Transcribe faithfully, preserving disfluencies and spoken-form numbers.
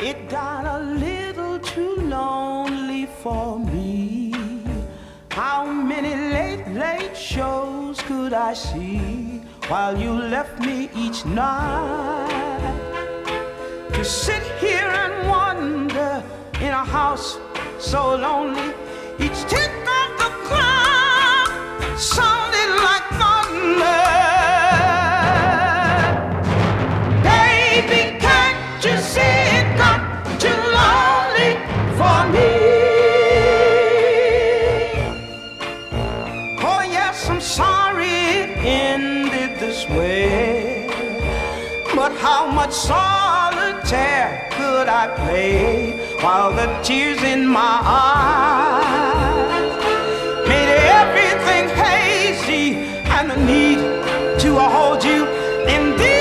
It got a little too lonely for me. How many late, late shows could I see while you left me each night? To sit here and wonder in a house so lonely, each tick of the clock sounded like thunder. Baby, can't you see it got too lonely for me? Oh yes, I'm sorry it ended this way, but how much solitaire could I play while the tears in my eyes made everything hazy, and the need to hold you in the